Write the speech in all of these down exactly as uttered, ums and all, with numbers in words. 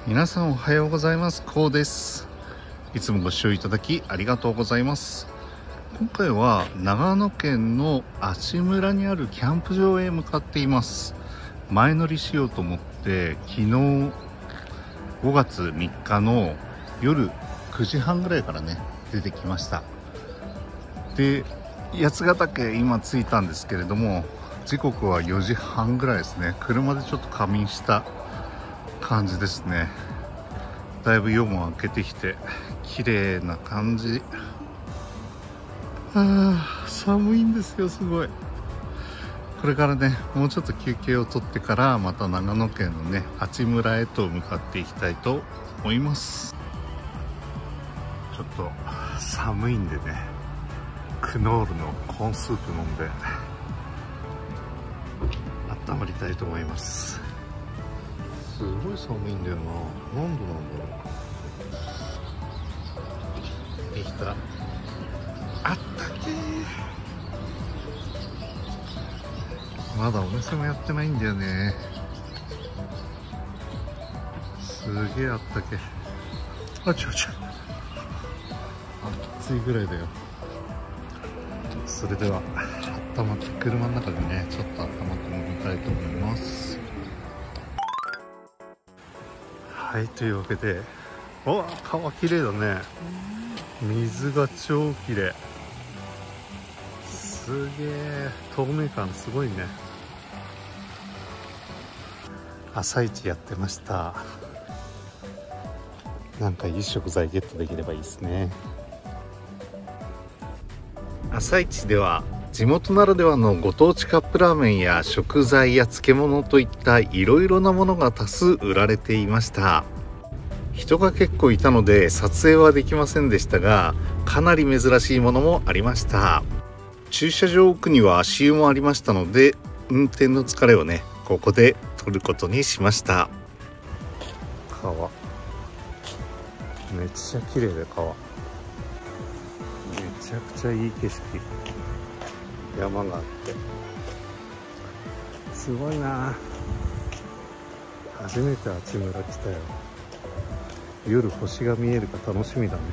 皆さんおはようございます。こうです。いつもご視聴いただきありがとうございます。今回は長野県の阿智村にあるキャンプ場へ向かっています。前乗りしようと思って昨日ごがつみっかの夜くじはんぐらいからね出てきました。で、八ヶ岳今着いたんですけれども、時刻はよじはんぐらいですね。車でちょっと仮眠した感じですね。だいぶ夜も明けてきて綺麗な感じ。あー、寒いんですよ、すごい。これからねもうちょっと休憩を取ってからまた長野県のね阿智村へと向かっていきたいと思います。ちょっと寒いんでね、クノールのコーンスープ飲んで温まりたいと思います。すごい寒いんだよな。何度なんだろう。できた。あったけー。まだお店もやってないんだよね。すげえあったけ。あちょちょ暑いぐらいだよ。それでは温まって車の中でねちょっと温まって飲みたいと思います。はい、というわけで、お、川綺麗だね。水が超綺麗。すげえ透明感すごいね。朝市やってました。なんかいい食材ゲットできればいいですね。朝市では地元ならではのご当地カップラーメンや食材や漬物といったいろいろなものが多数売られていました。人が結構いたので撮影はできませんでしたが、かなり珍しいものもありました。駐車場奥には足湯もありましたので、運転の疲れをねここで取ることにしました。川めっちゃ綺麗だよ。川めちゃくちゃいい景色。山があってすごいな。初めて阿智村来たよ。夜星が見えるか楽しみだね。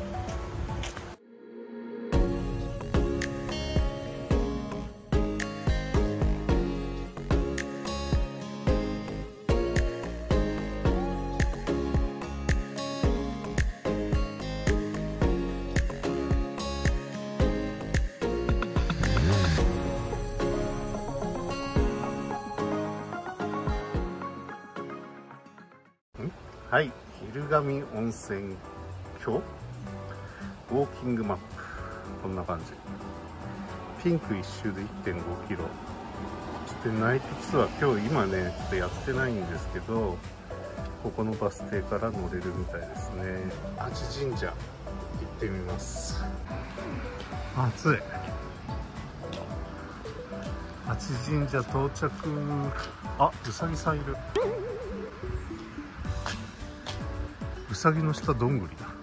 はい、昼神温泉郷ウォーキングマップ、こんな感じ。ピンク一周で いってんごキロで、ナイトツアー今日今ねちょっとやってないんですけど、ここのバス停から乗れるみたいですね。阿智神社行ってみます。暑い。阿智神社到着。あ、うさぎさんいる。うさぎの下どんぐりだ。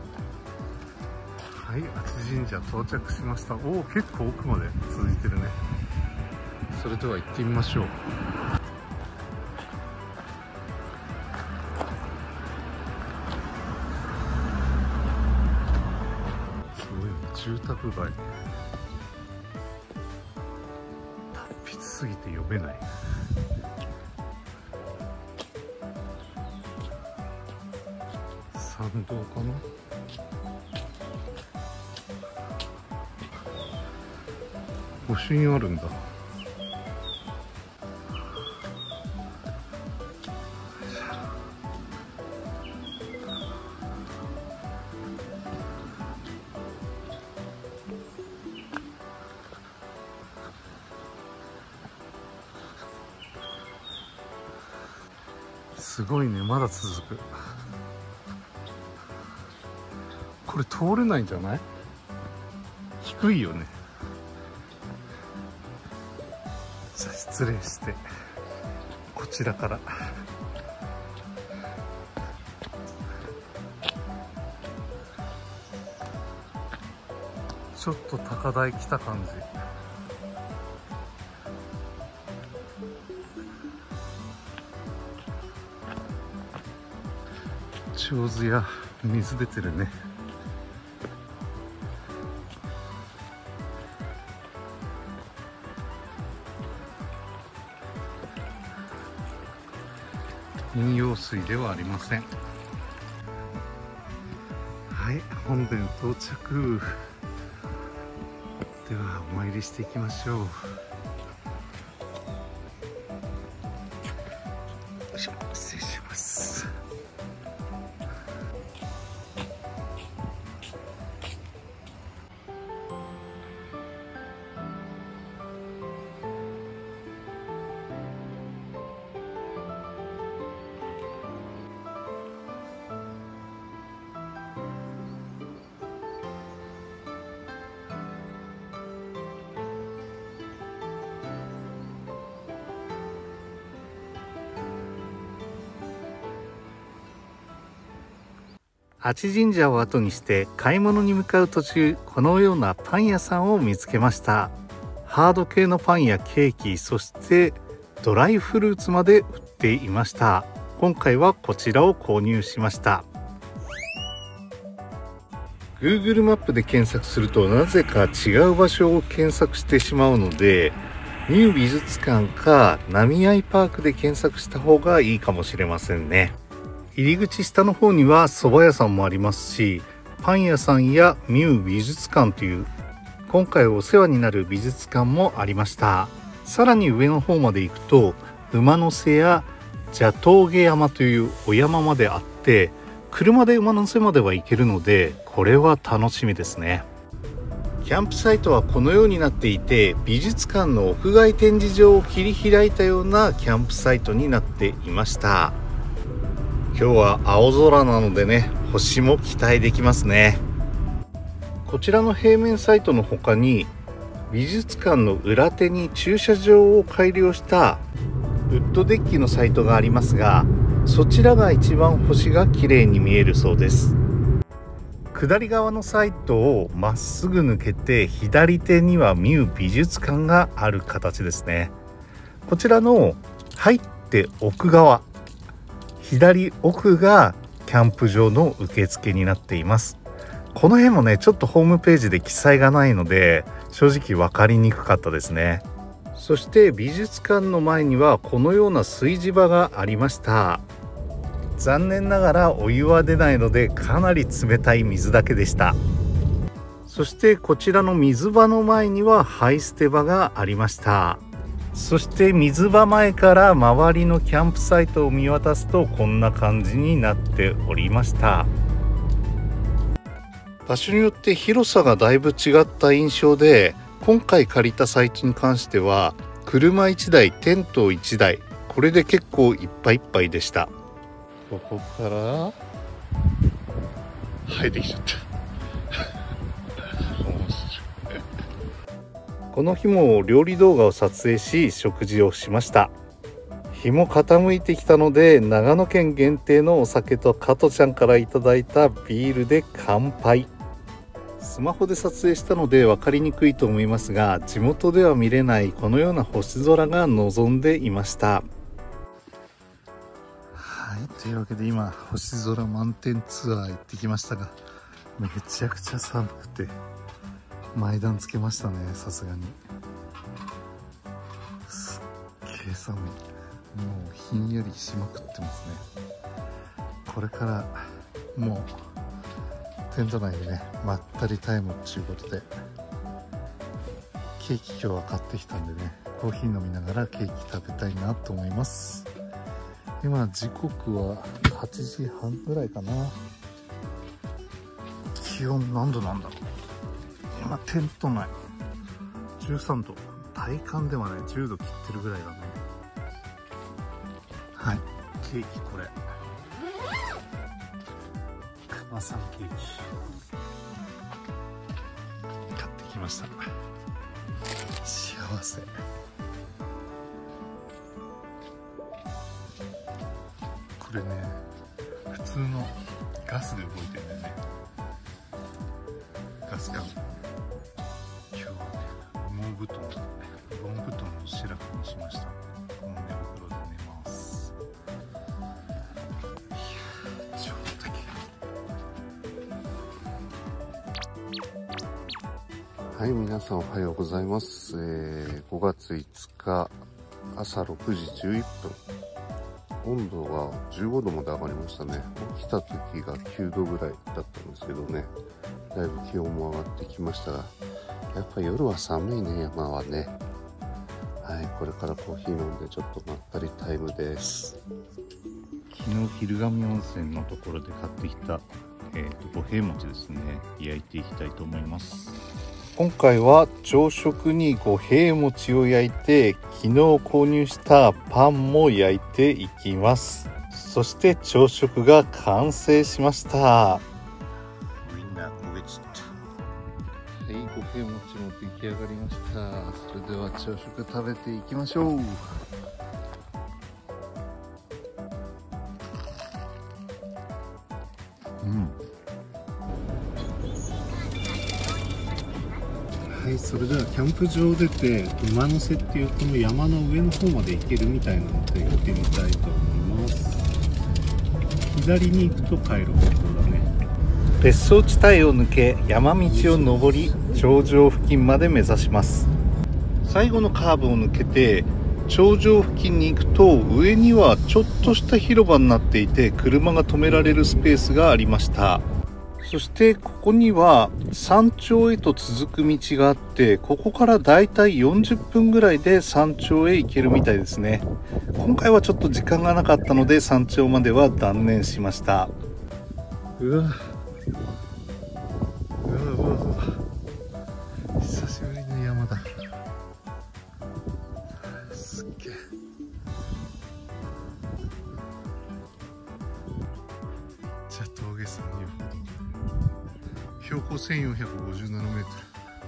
はい、阿智神社到着しました。おお、結構奥まで続いてるね。それでは行ってみましょう。すごいね、住宅街。達筆すぎて読めない。参道かな。御朱印あるんだ。すごいね、まだ続く。これ通れないんじゃない？低いよね。じゃあ失礼してこちらからちょっと高台来た感じ。 上手や水出てるね。飲用水ではありません。はい、本殿到着ではお参りしていきましょう。よいしょ、失礼します。阿智神社を後にして買い物に向かう途中、このようなパン屋さんを見つけました。ハード系のパンやケーキ、そしてドライフルーツまで売っていました。今回はこちらを購入しました。 Google マップで検索するとなぜか違う場所を検索してしまうので、ニュー美術館か浪合パークで検索した方がいいかもしれませんね。入り口下の方には蕎麦屋さんもありますし、パン屋さんやミュー美術館という今回お世話になる美術館もありました。さらに上の方まで行くと馬の背や蛇峠山というお山まであって、車で馬の背までは行けるので、これは楽しみですね。キャンプサイトはこのようになっていて、美術館の屋外展示場を切り開いたようなキャンプサイトになっていました。今日は青空なのでね、星も期待できますね。こちらの平面サイトの他に美術館の裏手に駐車場を改良したウッドデッキのサイトがありますが、そちらが一番星が綺麗に見えるそうです。下り側のサイトをまっすぐ抜けて左手にはミュー美術館がある形ですね。こちらの入って奥側、左奥がキャンプ場の受付になっています。この辺もね、ちょっとホームページで記載がないので正直分かりにくかったですね。そして美術館の前にはこのような炊事場がありました。残念ながらお湯は出ないのでかなり冷たい水だけでした。そしてこちらの水場の前にはハイ捨て場がありました。そして水場前から周りのキャンプサイトを見渡すとこんな感じになっておりました。場所によって広さがだいぶ違った印象で、今回借りたサイトに関しては車いちだい、テントいちだい、これで結構いっぱいいっぱいでした。ここから生えてきちゃったこの日も料理動画を撮影し食事をしました。日も傾いてきたので長野県限定のお酒と加トちゃんからいただいたビールで乾杯。スマホで撮影したので分かりにくいと思いますが、地元では見れないこのような星空が望んでいました。はい、というわけで今星空満点ツアー行ってきましたが、めちゃくちゃ寒くて前段つけましたね。さすがにすっげえ寒い。もうひんやりしまくってますね。これからもうテント内でねまったりタイムということで、ケーキ今日は買ってきたんでね、コーヒー飲みながらケーキ食べたいなと思います。今時刻ははちじはんぐらいかな。気温何度なんだろう。今テント内じゅうさんど、体感ではねじゅうど切ってるぐらいだね。はい、ケーキこれ熊さんケーキ買ってきました。幸せ。これね普通のガスで動いてるんだよね。ガス管。今日はね羽毛布団、羽毛布団をシラフにしました。この寝袋で寝ます。いやちょっとはい、皆さんおはようございます。えー、ごがついつか朝ろくじじゅういっぷん。温度がじゅうごどまで上がりましたね。起きた時がきゅうどぐらいだったんですけどね。だいぶ気温も上がってきましたが、やっぱ夜は寒いね、山はね。はい、これからコーヒー飲んでちょっとまったりタイムです。昨日昼上温泉のところで買ってきた、えーと、五平餅ですね。焼いていきたいと思います。今回は朝食に五平餅を焼いて、昨日購入したパンも焼いていきます。そして朝食が完成しました。みんな焦げちゃった。はい、五平餅も出来上がりました。それでは朝食食べていきましょう。うん。はい、それではキャンプ場を出て馬の背っていうこの山の上の方まで行けるみたいなので行ってみたいと思います。左に行くと帰る方向だね。別荘地帯を抜け山道を登り頂上付近まで目指します。最後のカーブを抜けて頂上付近に行くと上にはちょっとした広場になっていて車が止められるスペースがありました。そしてここには山頂へと続く道があって、ここからだいたいよんじゅっぷんぐらいで山頂へ行けるみたいですね。今回はちょっと時間がなかったので山頂までは断念しました。うわうわうわうわ、久しぶりの山だ。すっげえ。じゃあ峠さんにほど標高せんよんひゃくごじゅうななメート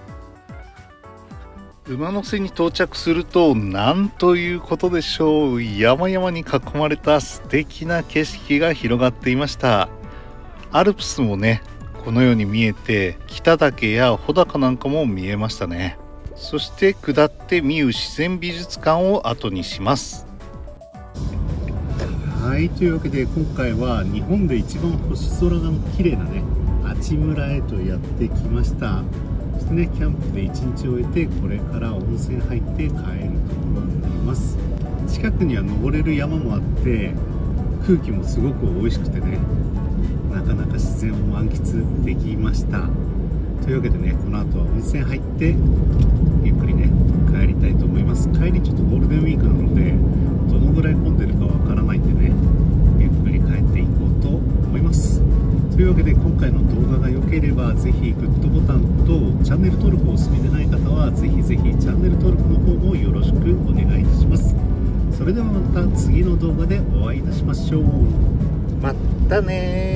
ル。馬の背に到着するとなんということでしょう。山々に囲まれた素敵な景色が広がっていました。アルプスもねこのように見えて、北岳や穂高なんかも見えましたね。そして下って三宇自然美術館を後にします。はい、というわけで今回は日本で一番星空が綺麗なね阿智村へとやってきました。そしてねキャンプで一日終えてこれから温泉入って帰るところになります。近くには登れる山もあって空気もすごく美味しくてね、なかなか自然を満喫できました。というわけでねこの後は温泉入ってゆっくりね帰りたいと思います。帰りちょっとゴールデンウィークなのでどのぐらい混んでるかわからないんでね、ゆっくり帰っていこうと思います。というわけで今回の動画が良ければぜひグッドボタンとチャンネル登録をお済みでない方はぜひぜひチャンネル登録の方もよろしくお願いいたします。それではまた次の動画でお会いいたしましょう。またねー。